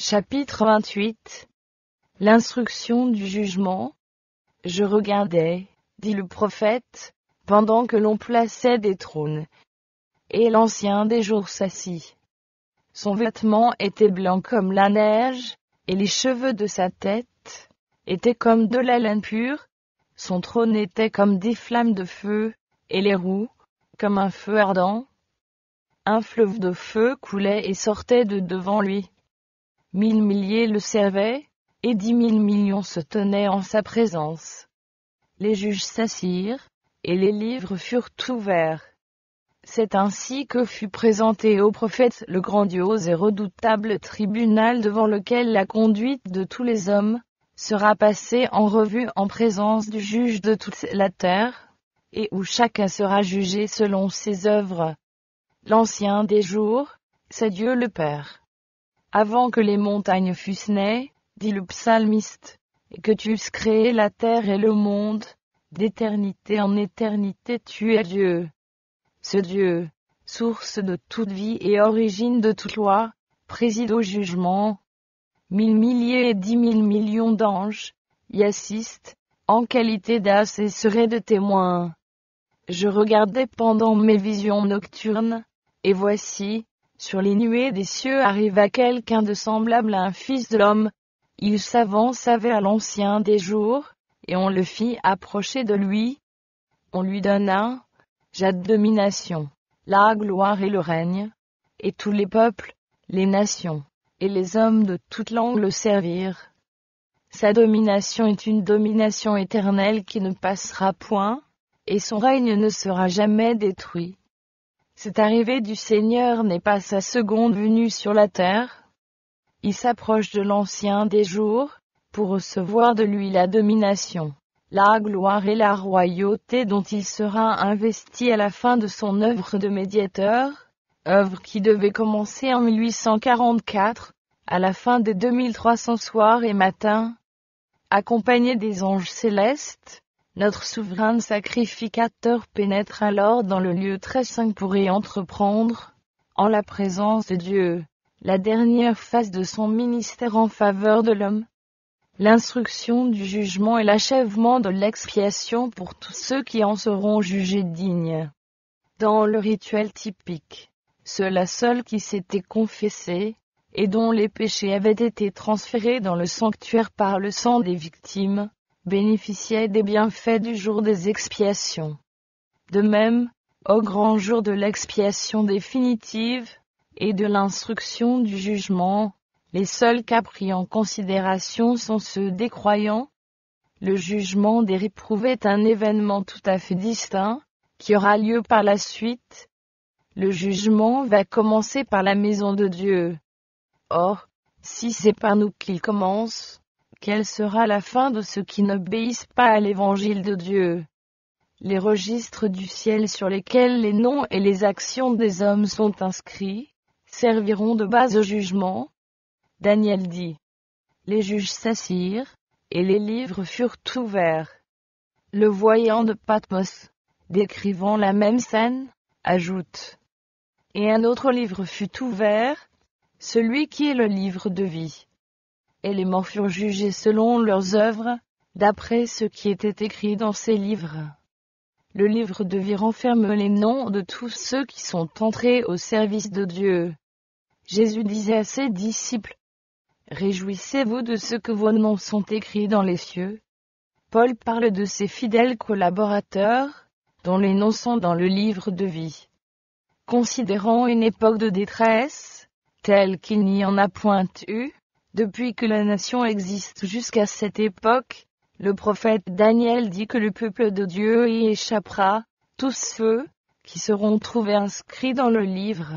Chapitre 28. L'instruction du jugement. Je regardais, dit le prophète, pendant que l'on plaçait des trônes. Et l'Ancien des jours s'assit. Son vêtement était blanc comme la neige, et les cheveux de sa tête étaient comme de la laine pure. Son trône était comme des flammes de feu, et les roues, comme un feu ardent. Un fleuve de feu coulait et sortait de devant lui. 1000 milliers le servaient, et 10 000 millions se tenaient en sa présence. Les juges s'assirent, et les livres furent ouverts. C'est ainsi que fut présenté au prophète le grandiose et redoutable tribunal devant lequel la conduite de tous les hommes sera passée en revue en présence du juge de toute la terre, et où chacun sera jugé selon ses œuvres. L'Ancien des jours, c'est Dieu le Père. Avant que les montagnes fussent nées, dit le psalmiste, et que tu eusses créé la terre et le monde, d'éternité en éternité tu es Dieu. Ce Dieu, source de toute vie et origine de toute loi, préside au jugement. 1000 milliers et 10 000 millions d'anges y assistent, en qualité d'as et seraient de témoins. Je regardais pendant mes visions nocturnes, et voici, sur les nuées des cieux arriva quelqu'un de semblable à un fils de l'homme. Il s'avança vers l'Ancien des jours, et on le fit approcher de lui. On lui donna la domination, la gloire et le règne, et tous les peuples, les nations, et les hommes de toute langue le servirent. Sa domination est une domination éternelle qui ne passera point, et son règne ne sera jamais détruit. Cette arrivée du Seigneur n'est pas sa seconde venue sur la terre. Il s'approche de l'Ancien des jours, pour recevoir de lui la domination, la gloire et la royauté dont il sera investi à la fin de son œuvre de médiateur, œuvre qui devait commencer en 1844, à la fin des 2300 soirs et matins. Accompagné des anges célestes, notre souverain sacrificateur pénètre alors dans le lieu très saint pour y entreprendre, en la présence de Dieu, la dernière phase de son ministère en faveur de l'homme. L'instruction du jugement et l'achèvement de l'expiation pour tous ceux qui en seront jugés dignes. Dans le rituel typique, ceux-là seuls qui s'étaient confessés, et dont les péchés avaient été transférés dans le sanctuaire par le sang des victimes, bénéficiaient des bienfaits du jour des expiations. De même, au grand jour de l'expiation définitive, et de l'instruction du jugement, les seuls cas pris en considération sont ceux des croyants. Le jugement des réprouvés est un événement tout à fait distinct, qui aura lieu par la suite. Le jugement va commencer par la maison de Dieu. Or, si c'est par nous qu'il commence, quelle sera la fin de ceux qui n'obéissent pas à l'évangile de Dieu? Les registres du ciel sur lesquels les noms et les actions des hommes sont inscrits, serviront de base au jugement. Daniel dit. Les juges s'assirent, et les livres furent ouverts. Le voyant de Patmos, décrivant la même scène, ajoute. Et un autre livre fut ouvert, celui qui est le livre de vie. Et les morts furent jugés selon leurs œuvres, d'après ce qui était écrit dans ces livres. Le livre de vie renferme les noms de tous ceux qui sont entrés au service de Dieu. Jésus disait à ses disciples, « Réjouissez-vous de ce que vos noms sont écrits dans les cieux. » Paul parle de ses fidèles collaborateurs, dont les noms sont dans le livre de vie. Considérant une époque de détresse, telle qu'il n'y en a point eu, depuis que la nation existe jusqu'à cette époque, le prophète Daniel dit que le peuple de Dieu y échappera, tous ceux qui seront trouvés inscrits dans le livre.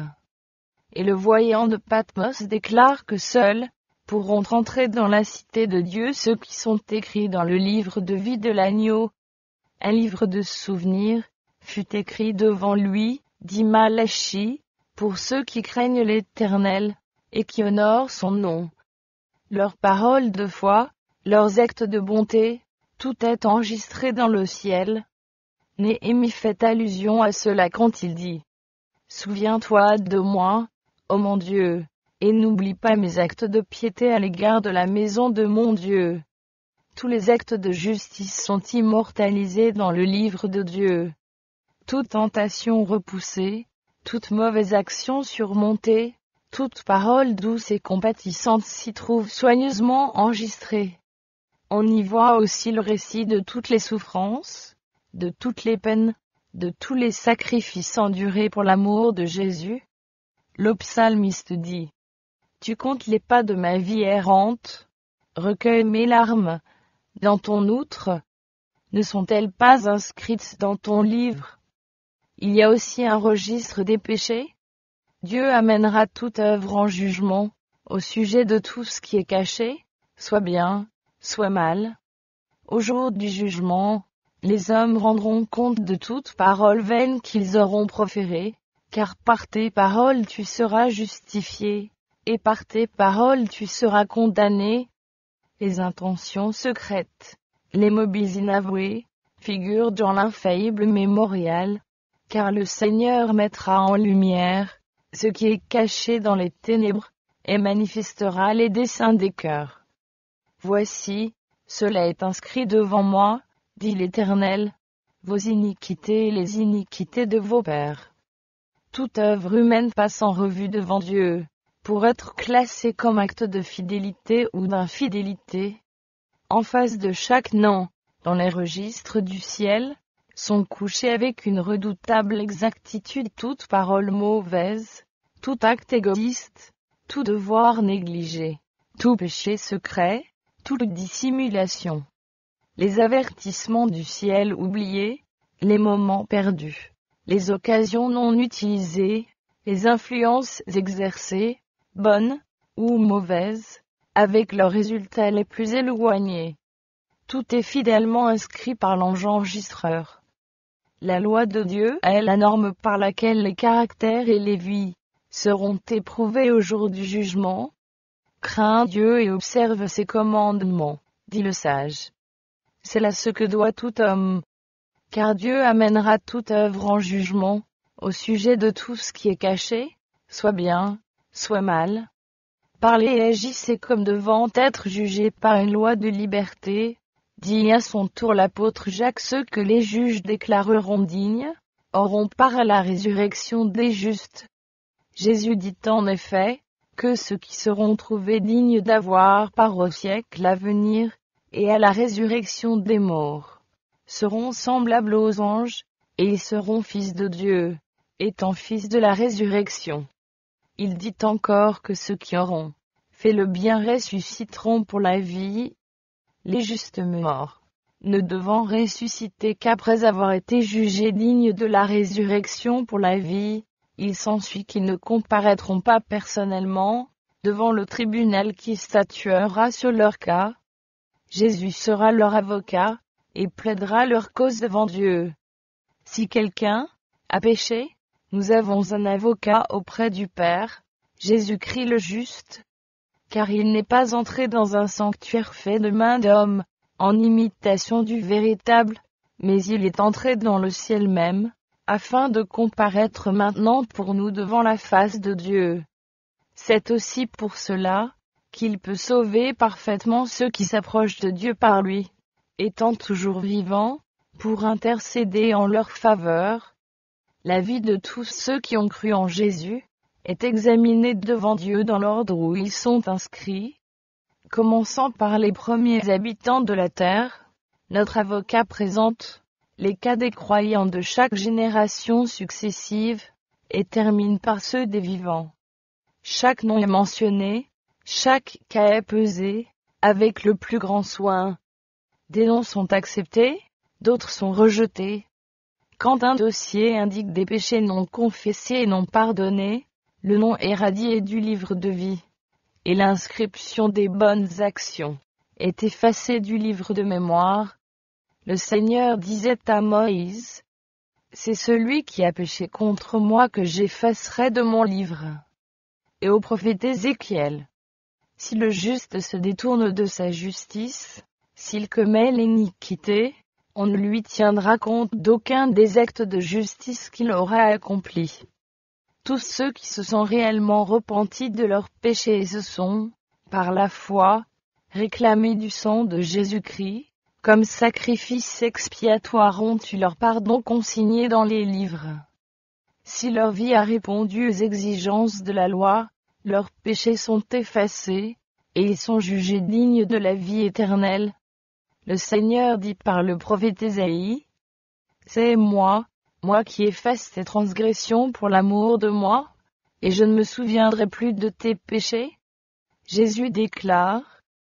Et le voyant de Patmos déclare que seuls pourront entrer dans la cité de Dieu ceux qui sont écrits dans le livre de vie de l'agneau. Un livre de souvenirs fut écrit devant lui, dit Malachie, pour ceux qui craignent l'Éternel, et qui honorent son nom. Leurs paroles de foi, leurs actes de bonté, tout est enregistré dans le ciel. Néhémie fait allusion à cela quand il dit « Souviens-toi de moi, ô mon Dieu, et n'oublie pas mes actes de piété à l'égard de la maison de mon Dieu. Tous les actes de justice sont immortalisés dans le livre de Dieu. Toute tentation repoussée, toute mauvaise action surmontée, toute parole douce et compatissante s'y trouve soigneusement enregistrée. On y voit aussi le récit de toutes les souffrances, de toutes les peines, de tous les sacrifices endurés pour l'amour de Jésus. Le psalmiste dit: Tu comptes les pas de ma vie errante, recueille mes larmes dans ton outre. Ne sont-elles pas inscrites dans ton livre? Il y a aussi un registre des péchés. Dieu amènera toute œuvre en jugement, au sujet de tout ce qui est caché, soit bien, soit mal. Au jour du jugement, les hommes rendront compte de toute parole vaine qu'ils auront proférée, car par tes paroles tu seras justifié, et par tes paroles tu seras condamné. Les intentions secrètes, les mobiles inavoués, figurent dans l'infaillible mémorial, car le Seigneur mettra en lumière ce qui est caché dans les ténèbres, et manifestera les desseins des cœurs. Voici, cela est inscrit devant moi, dit l'Éternel, vos iniquités et les iniquités de vos pères. Toute œuvre humaine passe en revue devant Dieu, pour être classée comme acte de fidélité ou d'infidélité. En face de chaque nom, dans les registres du ciel, sont couchés avec une redoutable exactitude toute parole mauvaise, tout acte égoïste, tout devoir négligé, tout péché secret, toute dissimulation. Les avertissements du ciel oubliés, les moments perdus, les occasions non utilisées, les influences exercées, bonnes ou mauvaises, avec leurs résultats les plus éloignés. Tout est fidèlement inscrit par l'enregistreur. La loi de Dieu est la norme par laquelle les caractères et les vies seront éprouvés au jour du jugement. Crains Dieu et observe ses commandements, dit le sage. C'est là ce que doit tout homme. Car Dieu amènera toute œuvre en jugement, au sujet de tout ce qui est caché, soit bien, soit mal. Parlez et agissez comme devant être jugés par une loi de liberté, dit à son tour l'apôtre Jacques. Ceux que les juges déclareront dignes, auront part à la résurrection des justes. Jésus dit en effet, que ceux qui seront trouvés dignes d'avoir part au siècle à venir, et à la résurrection des morts, seront semblables aux anges, et ils seront fils de Dieu, étant fils de la résurrection. Il dit encore que ceux qui auront fait le bien ressusciteront pour la vie, les justes morts, ne devant ressusciter qu'après avoir été jugés dignes de la résurrection pour la vie, il s'ensuit qu'ils ne comparaîtront pas personnellement devant le tribunal qui statuera sur leur cas. Jésus sera leur avocat, et plaidera leur cause devant Dieu. Si quelqu'un a péché, nous avons un avocat auprès du Père, Jésus-Christ le juste. Car il n'est pas entré dans un sanctuaire fait de main d'homme, en imitation du véritable, mais il est entré dans le ciel même, afin de comparaître maintenant pour nous devant la face de Dieu. C'est aussi pour cela qu'il peut sauver parfaitement ceux qui s'approchent de Dieu par lui, étant toujours vivant, pour intercéder en leur faveur. La vie de tous ceux qui ont cru en Jésus est examinée devant Dieu dans l'ordre où ils sont inscrits. Commençant par les premiers habitants de la terre, notre avocat présente les cas des croyants de chaque génération successive, et termine par ceux des vivants. Chaque nom est mentionné, chaque cas est pesé, avec le plus grand soin. Des noms sont acceptés, d'autres sont rejetés. Quand un dossier indique des péchés non confessés et non pardonnés, le nom est radié du livre de vie, et l'inscription des bonnes actions est effacée du livre de mémoire. Le Seigneur disait à Moïse: c'est celui qui a péché contre moi que j'effacerai de mon livre. Et au prophète Ézéchiel: si le juste se détourne de sa justice, s'il commet l'iniquité, on ne lui tiendra compte d'aucun des actes de justice qu'il aura accomplis. tous ceux qui se sont réellement repentis de leurs péchés et se sont, par la foi, réclamés du sang de Jésus-Christ, comme sacrifice expiatoire ont eu leur pardon consigné dans les livres. Si leur vie a répondu aux exigences de la loi, leurs péchés sont effacés, et ils sont jugés dignes de la vie éternelle. Le Seigneur dit par le prophète Ésaïe, « C'est moi qui efface tes transgressions pour l'amour de moi, et je ne me souviendrai plus de tes péchés. » Jésus déclare,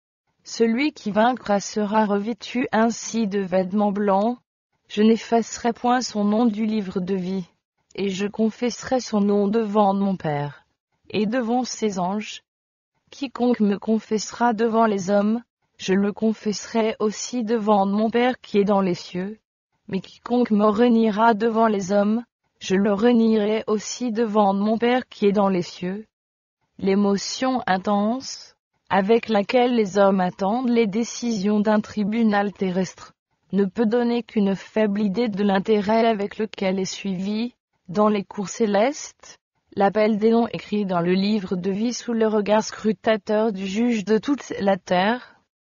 « Celui qui vaincra sera revêtu ainsi de vêtements blancs, je n'effacerai point son nom du livre de vie, et je confesserai son nom devant mon Père, et devant ses anges. Quiconque me confessera devant les hommes, je le confesserai aussi devant mon Père qui est dans les cieux. Mais quiconque me reniera devant les hommes, je le renierai aussi devant mon Père qui est dans les cieux. » L'émotion intense, avec laquelle les hommes attendent les décisions d'un tribunal terrestre, ne peut donner qu'une faible idée de l'intérêt avec lequel est suivi, dans les cours célestes, l'appel des noms écrits dans le livre de vie sous le regard scrutateur du juge de toute la terre.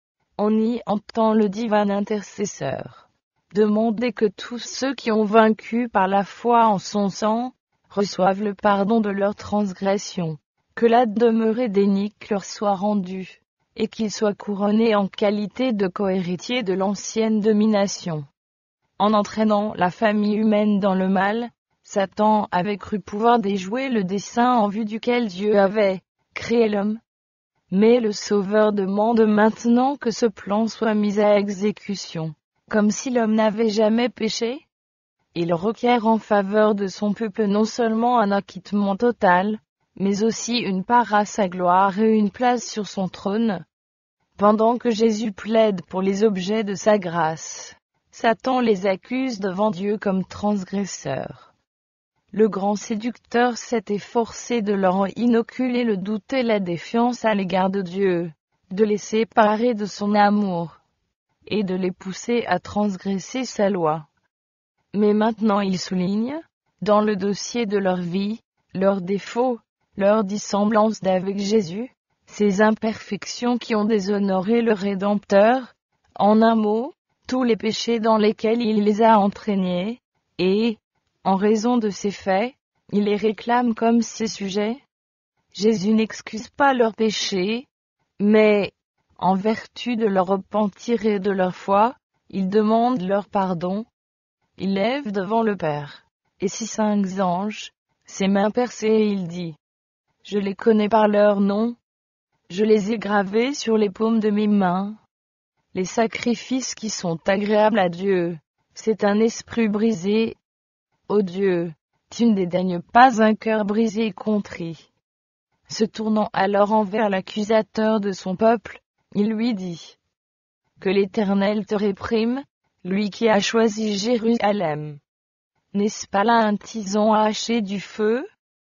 On y entend le divin intercesseur demander que tous ceux qui ont vaincu par la foi en son sang, reçoivent le pardon de leurs transgressions, que la demeure édénique leur soit rendue, et qu'ils soient couronnés en qualité de cohéritiers de l'ancienne domination. En entraînant la famille humaine dans le mal, Satan avait cru pouvoir déjouer le dessein en vue duquel Dieu avait créé l'homme. Mais le Sauveur demande maintenant que ce plan soit mis à exécution, comme si l'homme n'avait jamais péché. Il requiert en faveur de son peuple non seulement un acquittement total, mais aussi une part à sa gloire et une place sur son trône. Pendant que Jésus plaide pour les objets de sa grâce, Satan les accuse devant Dieu comme transgresseurs. Le grand séducteur s'est efforcé de leur inoculer le doute et la défiance à l'égard de Dieu, de les séparer de son amour, et de les pousser à transgresser sa loi. Mais maintenant il souligne, dans le dossier de leur vie, leurs défauts, leur dissemblance d'avec Jésus, ces imperfections qui ont déshonoré le Rédempteur, en un mot, tous les péchés dans lesquels il les a entraînés, et, en raison de ces faits, il les réclame comme ses sujets. Jésus n'excuse pas leurs péchés, mais, en vertu de leur repentir et de leur foi, il demande leur pardon. Il lève devant le Père, et ses 5 anges, ses mains percées et il dit, « Je les connais par leur nom, je les ai gravés sur les paumes de mes mains. Les sacrifices qui sont agréables à Dieu, c'est un esprit brisé. Ô Dieu, tu ne dédaignes pas un cœur brisé et contrit. » Se tournant alors envers l'accusateur de son peuple, il lui dit, « Que l'Éternel te réprime, lui qui a choisi Jérusalem. N'est-ce pas là un tison à hacher du feu? »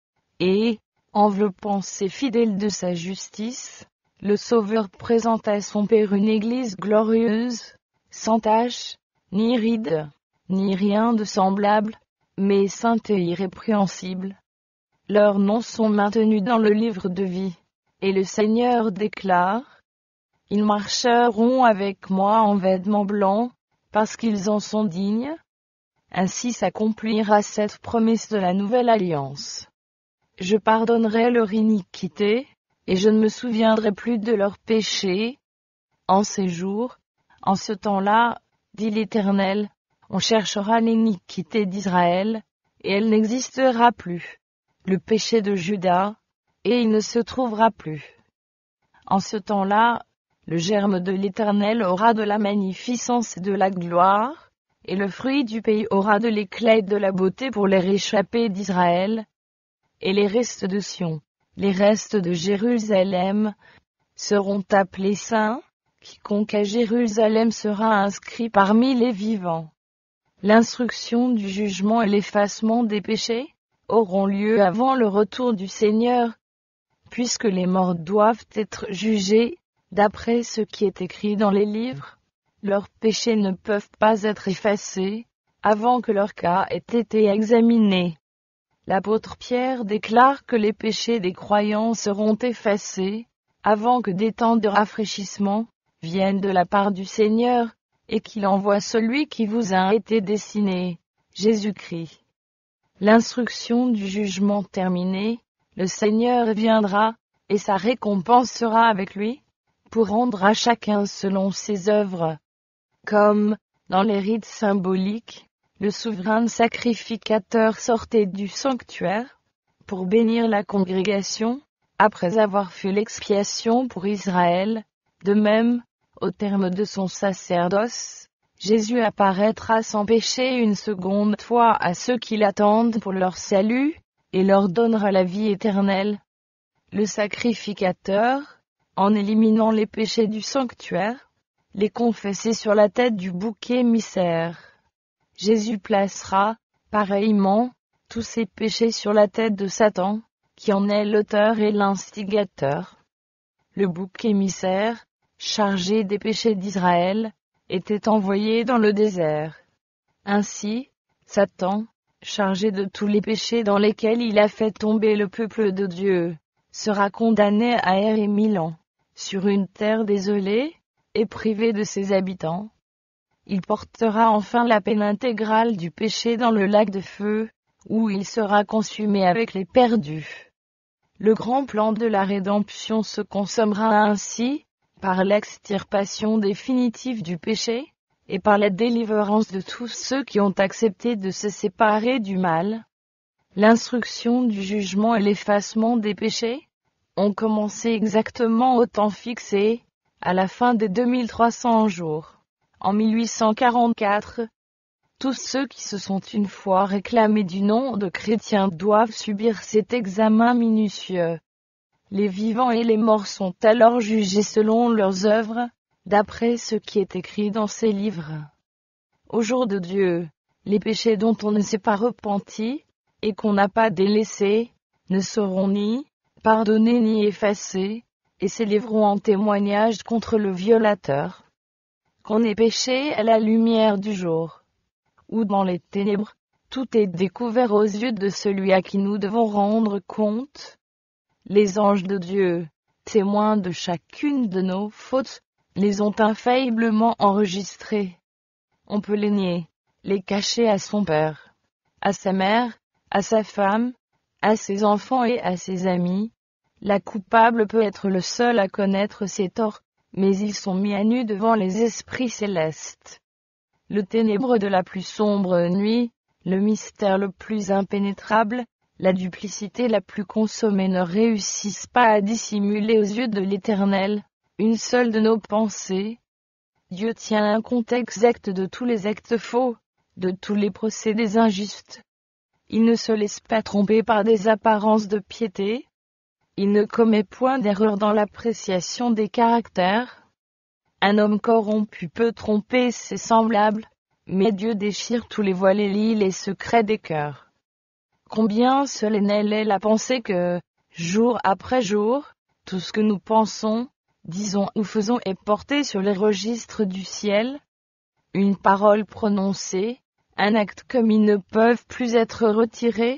Et, enveloppant ses fidèles de sa justice, le Sauveur présente à son Père une Église glorieuse, sans tache, ni ride, ni rien de semblable, mais sainte et irrépréhensible. Leurs noms sont maintenus dans le livre de vie, et le Seigneur déclare, « Ils marcheront avec moi en vêtements blancs, parce qu'ils en sont dignes. » Ainsi s'accomplira cette promesse de la nouvelle alliance. Je pardonnerai leur iniquité, et je ne me souviendrai plus de leurs péchés. En ces jours, en ce temps-là, dit l'Éternel, on cherchera l'iniquité d'Israël, et elle n'existera plus. Le péché de Juda, et il ne se trouvera plus. En ce temps-là, le germe de l'Éternel aura de la magnificence et de la gloire, et le fruit du pays aura de l'éclat et de la beauté pour les réchappés d'Israël. Et les restes de Sion, les restes de Jérusalem, seront appelés saints, quiconque à Jérusalem sera inscrit parmi les vivants. L'instruction du jugement et l'effacement des péchés auront lieu avant le retour du Seigneur, puisque les morts doivent être jugés, d'après ce qui est écrit dans les livres. Leurs péchés ne peuvent pas être effacés, avant que leur cas ait été examiné. L'apôtre Pierre déclare que les péchés des croyants seront effacés, avant que des temps de rafraîchissement viennent de la part du Seigneur, et qu'il envoie celui qui vous a été destiné, Jésus-Christ. L'instruction du jugement terminée, le Seigneur viendra, et sa récompense sera avec lui, pour rendre à chacun selon ses œuvres. Comme, dans les rites symboliques, le souverain sacrificateur sortait du sanctuaire, pour bénir la congrégation, après avoir fait l'expiation pour Israël, de même, au terme de son sacerdoce, Jésus apparaîtra sans péché une seconde fois à ceux qui l'attendent pour leur salut, et leur donnera la vie éternelle. Le sacrificateur, en éliminant les péchés du sanctuaire, les confessait sur la tête du bouc émissaire. Jésus placera, pareillement, tous ses péchés sur la tête de Satan, qui en est l'auteur et l'instigateur. Le bouc émissaire, chargé des péchés d'Israël, était envoyé dans le désert. Ainsi, Satan, chargé de tous les péchés dans lesquels il a fait tomber le peuple de Dieu, sera condamné à errer 1000 ans, sur une terre désolée, et privée de ses habitants. Il portera enfin la peine intégrale du péché dans le lac de feu, où il sera consumé avec les perdus. Le grand plan de la rédemption se consommera ainsi, par l'extirpation définitive du péché, et par la délivrance de tous ceux qui ont accepté de se séparer du mal. L'instruction du jugement et l'effacement des péchés ont commencé exactement au temps fixé, à la fin des 2300 jours, en 1844. Tous ceux qui se sont une fois réclamés du nom de chrétiens doivent subir cet examen minutieux. Les vivants et les morts sont alors jugés selon leurs œuvres, d'après ce qui est écrit dans ces livres. Au jour de Dieu, les péchés dont on ne s'est pas repenti, et qu'on n'a pas délaissés, ne seront ni pardonnés ni effacés, et s'élèveront en témoignage contre le violateur. Qu'on ait péché à la lumière du jour, ou dans les ténèbres, tout est découvert aux yeux de celui à qui nous devons rendre compte. Les anges de Dieu, témoins de chacune de nos fautes, les ont infailliblement enregistrées. On peut les nier, les cacher à son père, à sa mère, à sa femme, à ses enfants et à ses amis. La coupable peut être le seul à connaître ses torts, mais ils sont mis à nu devant les esprits célestes. Le ténèbre de la plus sombre nuit, le mystère le plus impénétrable, la duplicité la plus consommée ne réussissent pas à dissimuler aux yeux de l'Éternel une seule de nos pensées. Dieu tient un compte exact de tous les actes faux, de tous les procédés injustes. Il ne se laisse pas tromper par des apparences de piété. Il ne commet point d'erreur dans l'appréciation des caractères. Un homme corrompu peut tromper ses semblables, mais Dieu déchire tous les voiles et lit les secrets des cœurs. Combien solennelle est la pensée que, jour après jour, tout ce que nous pensons, disons ou faisons est porté sur les registres du ciel. Une parole prononcée, un acte commis ne peuvent plus être retirés.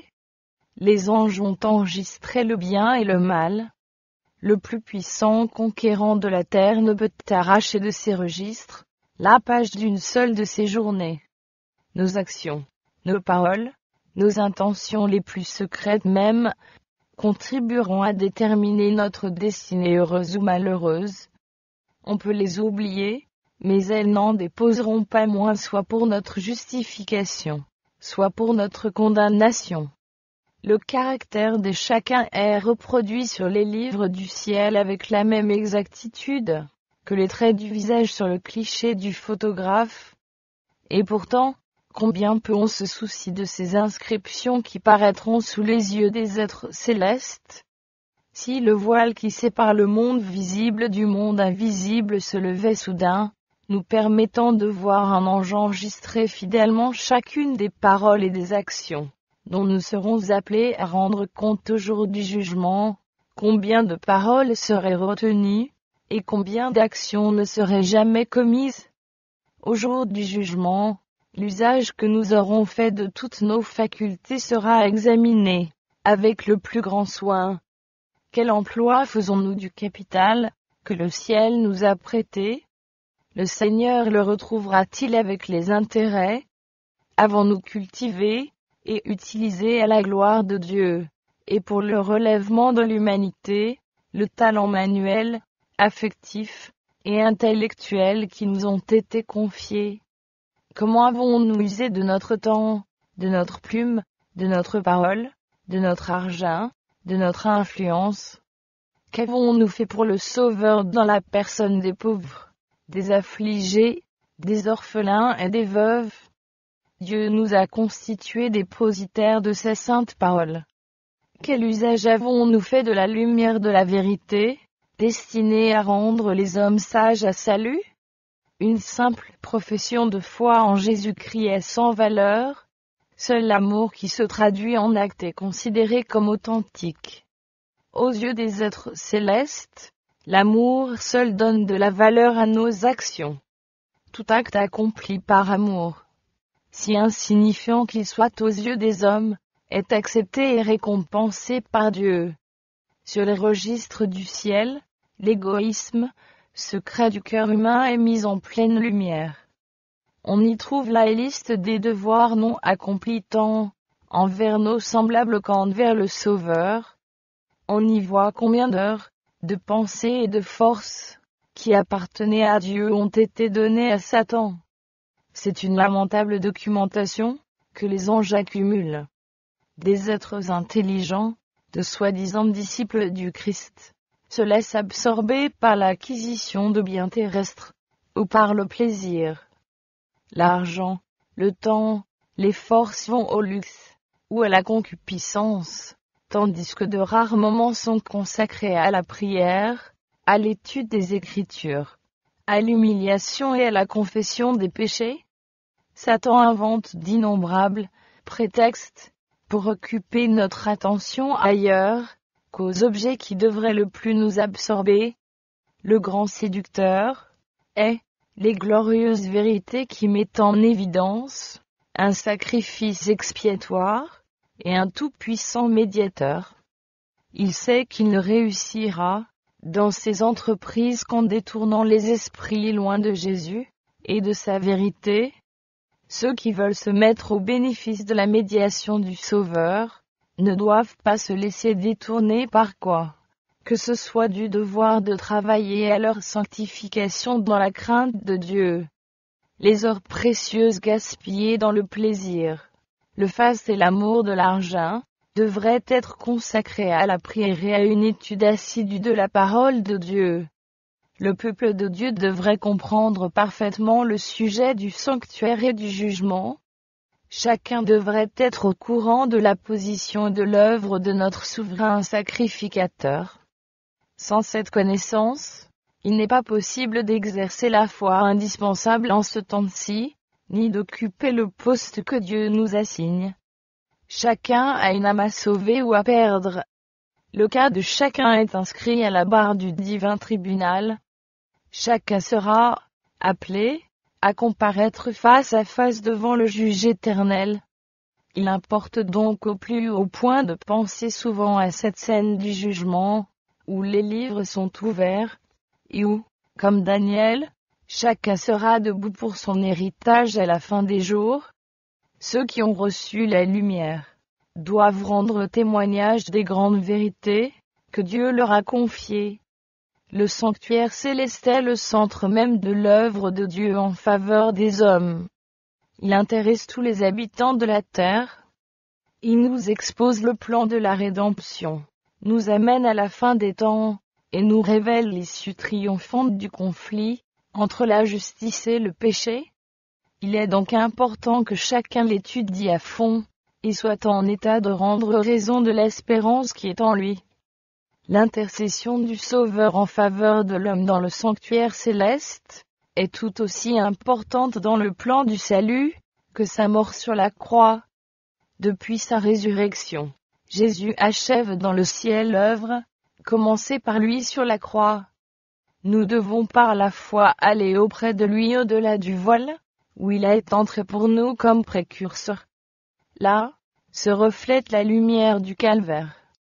Les anges ont enregistré le bien et le mal. Le plus puissant conquérant de la terre ne peut arracher de ses registres la page d'une seule de ses journées. Nos actions, nos paroles, nos intentions les plus secrètes même, contribueront à déterminer notre destinée heureuse ou malheureuse. On peut les oublier, mais elles n'en déposeront pas moins soit pour notre justification, soit pour notre condamnation. Le caractère de chacun est reproduit sur les livres du ciel avec la même exactitude que les traits du visage sur le cliché du photographe. Et pourtant, combien peu on se soucie de ces inscriptions qui paraîtront sous les yeux des êtres célestes? Si le voile qui sépare le monde visible du monde invisible se levait soudain, nous permettant de voir un ange enregistrer fidèlement chacune des paroles et des actions dont nous serons appelés à rendre compte au jour du jugement, combien de paroles seraient retenues, et combien d'actions ne seraient jamais commises? Au jour du jugement, L'usage que nous aurons fait de toutes nos facultés sera examiné, avec le plus grand soin. Quel emploi faisons-nous du capital, que le ciel nous a prêté? Le Seigneur le retrouvera-t-il avec les intérêts? Avons-nous cultivé, et utilisé à la gloire de Dieu, et pour le relèvement de l'humanité, le talent manuel, affectif, et intellectuel qui nous ont été confiés? Comment avons-nous usé de notre temps, de notre plume, de notre parole, de notre argent, de notre influence? Qu'avons-nous fait pour le Sauveur dans la personne des pauvres, des affligés, des orphelins et des veuves? Dieu nous a constitués dépositaires de sa sainte parole. Quel usage avons-nous fait de la lumière de la vérité, destinée à rendre les hommes sages à salut? Une simple profession de foi en Jésus-Christ est sans valeur. Seul l'amour qui se traduit en actes est considéré comme authentique. Aux yeux des êtres célestes, l'amour seul donne de la valeur à nos actions. Tout acte accompli par amour, si insignifiant qu'il soit aux yeux des hommes, est accepté et récompensé par Dieu. Sur les registres du ciel, l'égoïsme, secret du cœur humain est mis en pleine lumière. On y trouve la liste des devoirs non accomplis tant envers nos semblables qu'envers le Sauveur. On y voit combien d'heures, de pensée et de force, qui appartenaient à Dieu ont été données à Satan. C'est une lamentable documentation, que les anges accumulent. Des êtres intelligents, de soi-disant disciples du Christ, se laissent absorber par l'acquisition de biens terrestres, ou par le plaisir. L'argent, le temps, les forces vont au luxe, ou à la concupiscence, tandis que de rares moments sont consacrés à la prière, à l'étude des Écritures, à l'humiliation et à la confession des péchés. Satan invente d'innombrables prétextes pour occuper notre attention ailleurs qu'aux objets qui devraient le plus nous absorber. Le grand séducteur est les glorieuses vérités qui mettent en évidence un sacrifice expiatoire et un tout-puissant médiateur. Il sait qu'il ne réussira dans ses entreprises qu'en détournant les esprits loin de Jésus et de sa vérité. Ceux qui veulent se mettre au bénéfice de la médiation du Sauveur ne doivent pas se laisser détourner par quoi que ce soit du devoir de travailler à leur sanctification dans la crainte de Dieu. Les heures précieuses gaspillées dans le plaisir, le faste et l'amour de l'argent, devraient être consacrées à la prière et à une étude assidue de la parole de Dieu. Le peuple de Dieu devrait comprendre parfaitement le sujet du sanctuaire et du jugement. Chacun devrait être au courant de la position et de l'œuvre de notre souverain sacrificateur. Sans cette connaissance, il n'est pas possible d'exercer la foi indispensable en ce temps-ci, ni d'occuper le poste que Dieu nous assigne. Chacun a une âme à sauver ou à perdre. Le cas de chacun est inscrit à la barre du divin tribunal. Chacun sera appelé à comparaître face à face devant le juge éternel. Il importe donc au plus haut point de penser souvent à cette scène du jugement, où les livres sont ouverts, et où, comme Daniel, chacun sera debout pour son héritage à la fin des jours. Ceux qui ont reçu la lumière doivent rendre témoignage des grandes vérités que Dieu leur a confiées. Le sanctuaire céleste est le centre même de l'œuvre de Dieu en faveur des hommes. Il intéresse tous les habitants de la terre. Il nous expose le plan de la rédemption, nous amène à la fin des temps, et nous révèle l'issue triomphante du conflit entre la justice et le péché. Il est donc important que chacun l'étudie à fond, et soit en état de rendre raison de l'espérance qui est en lui. L'intercession du Sauveur en faveur de l'homme dans le sanctuaire céleste est tout aussi importante dans le plan du salut que sa mort sur la croix. Depuis sa résurrection, Jésus achève dans le ciel l'œuvre commencée par lui sur la croix. Nous devons par la foi aller auprès de lui au-delà du voile, où il est entré pour nous comme précurseur. Là, se reflète la lumière du calvaire.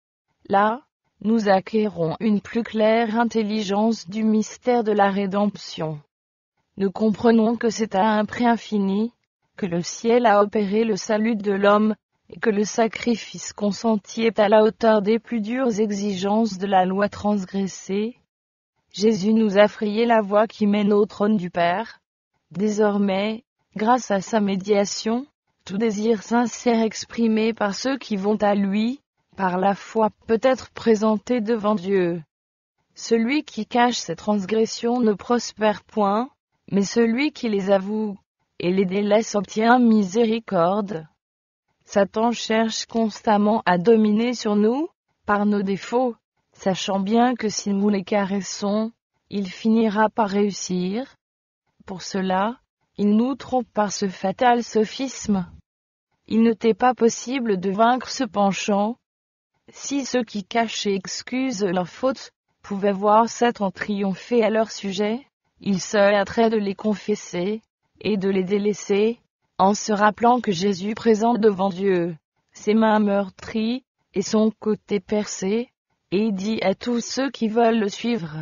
Là, nous acquérons une plus claire intelligence du mystère de la rédemption. Nous comprenons que c'est à un prix infini, que le ciel a opéré le salut de l'homme, et que le sacrifice consenti est à la hauteur des plus dures exigences de la loi transgressée. Jésus nous a frayé la voie qui mène au trône du Père. Désormais, grâce à sa médiation, tout désir sincère exprimé par ceux qui vont à lui, par la foi peut être présenté devant Dieu. Celui qui cache ses transgressions ne prospère point, mais celui qui les avoue et les délaisse obtient miséricorde. Satan cherche constamment à dominer sur nous, par nos défauts, sachant bien que si nous les caressons, il finira par réussir. Pour cela, il nous trompe par ce fatal sophisme. Il ne t'est pas possible de vaincre ce penchant. Si ceux qui cachent et excusent leurs fautes pouvaient voir Satan triompher à leur sujet, il se hâterait de les confesser et de les délaisser, en se rappelant que Jésus présente devant Dieu ses mains meurtries et son côté percé, et dit à tous ceux qui veulent le suivre: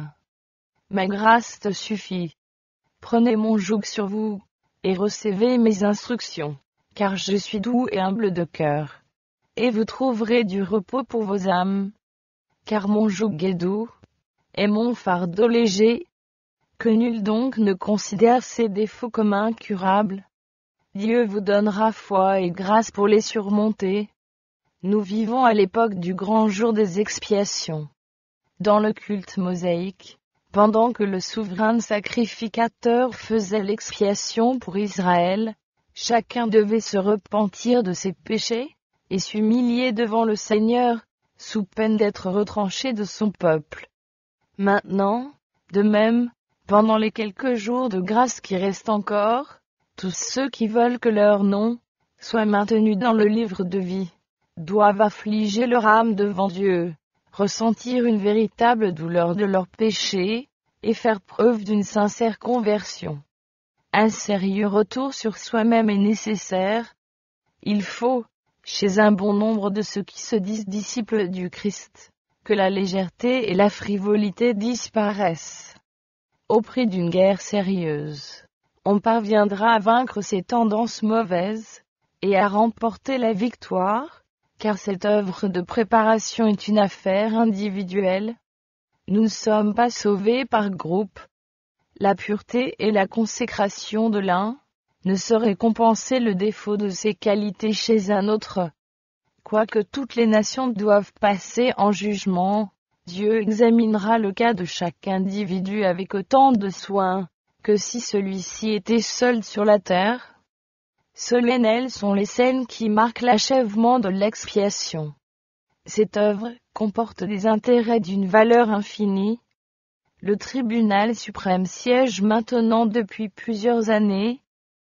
Ma grâce te suffit. Prenez mon joug sur vous, et recevez mes instructions, car je suis doux et humble de cœur. Et vous trouverez du repos pour vos âmes. Car mon joug est doux, et mon fardeau léger. Que nul donc ne considère ses défauts comme incurables. Dieu vous donnera foi et grâce pour les surmonter. Nous vivons à l'époque du grand jour des expiations. Dans le culte mosaïque, pendant que le souverain sacrificateur faisait l'expiation pour Israël, chacun devait se repentir de ses péchés, et s'humilier devant le Seigneur, sous peine d'être retranché de son peuple. Maintenant, de même, pendant les quelques jours de grâce qui restent encore, tous ceux qui veulent que leur nom soit maintenu dans le livre de vie, doivent affliger leur âme devant Dieu, ressentir une véritable douleur de leurs péchés, et faire preuve d'une sincère conversion. Un sérieux retour sur soi-même est nécessaire. Il faut, chez un bon nombre de ceux qui se disent disciples du Christ, que la légèreté et la frivolité disparaissent. Au prix d'une guerre sérieuse, on parviendra à vaincre ces tendances mauvaises, et à remporter la victoire, car cette œuvre de préparation est une affaire individuelle. Nous ne sommes pas sauvés par groupe. La pureté et la consécration de l'un ne sauraient compenser le défaut de ses qualités chez un autre. Quoique toutes les nations doivent passer en jugement, Dieu examinera le cas de chaque individu avec autant de soin que si celui-ci était seul sur la terre. Solennelles sont les scènes qui marquent l'achèvement de l'expiation. Cette œuvre comporte des intérêts d'une valeur infinie. Le tribunal suprême siège maintenant depuis plusieurs années.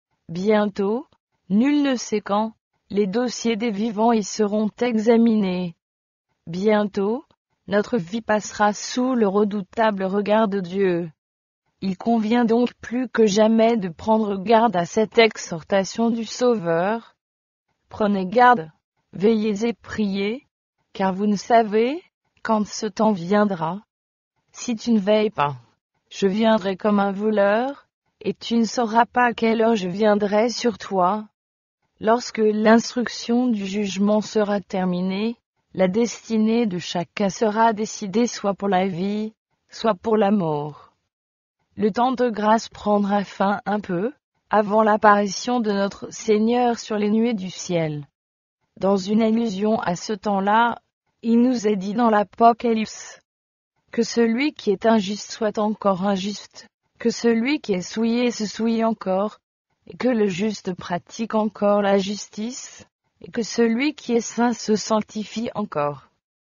Bientôt, nul ne sait quand, les dossiers des vivants y seront examinés. Bientôt, notre vie passera sous le redoutable regard de Dieu. Il convient donc plus que jamais de prendre garde à cette exhortation du Sauveur. Prenez garde, veillez et priez, car vous ne savez quand ce temps viendra. Si tu ne veilles pas, je viendrai comme un voleur, et tu ne sauras pas à quelle heure je viendrai sur toi. Lorsque l'instruction du jugement sera terminée, la destinée de chacun sera décidée soit pour la vie, soit pour la mort. Le temps de grâce prendra fin un peu, avant l'apparition de notre Seigneur sur les nuées du ciel. Dans une allusion à ce temps-là, il nous est dit dans l'Apocalypse que celui qui est injuste soit encore injuste, que celui qui est souillé se souille encore, et que le juste pratique encore la justice, et que celui qui est saint se sanctifie encore.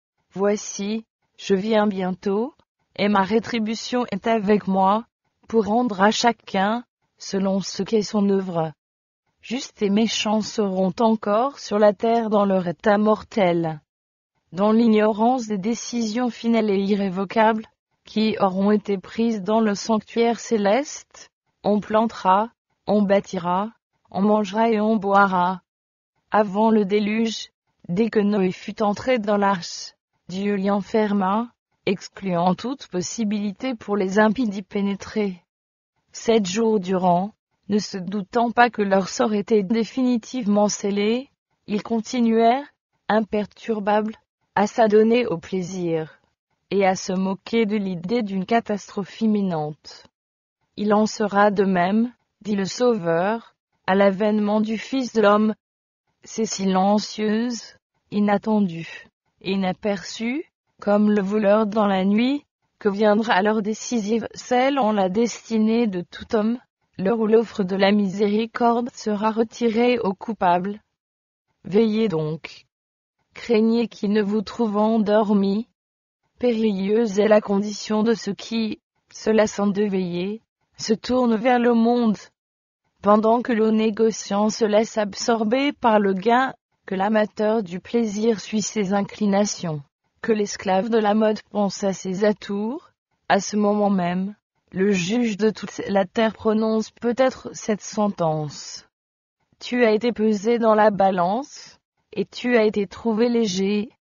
Voici, je viens bientôt, et ma rétribution est avec moi, pour rendre à chacun, selon ce qu'est son œuvre. Justes et méchants seront encore sur la terre dans leur état mortel. Dans l'ignorance des décisions finales et irrévocables, qui auront été prises dans le sanctuaire céleste, on plantera, On bâtira, on mangera et on boira. Avant le déluge, dès que Noé fut entré dans l'arche, Dieu l'y enferma, excluant toute possibilité pour les impies d'y pénétrer. 7 jours durant, ne se doutant pas que leur sort était définitivement scellé, ils continuèrent, imperturbables, à s'adonner au plaisir, et à se moquer de l'idée d'une catastrophe imminente. Il en sera de même, dit le Sauveur, à l'avènement du Fils de l'homme. C'est silencieuse, inattendue, et inaperçue, comme le voleur dans la nuit, que viendra l'heure décisive, celle en la destinée de tout homme, l'heure où l'offre de la miséricorde sera retirée aux coupables. Veillez donc. Craignez qui ne vous trouve endormis. Périlleuse est la condition de ceux qui, se lassant de veiller, se tournent vers le monde. Pendant que le négociant se laisse absorber par le gain, que l'amateur du plaisir suit ses inclinations, que l'esclave de la mode pense à ses atours, à ce moment même, le juge de toute la terre prononce peut-être cette sentence. Tu as été pesé dans la balance, et tu as été trouvé léger,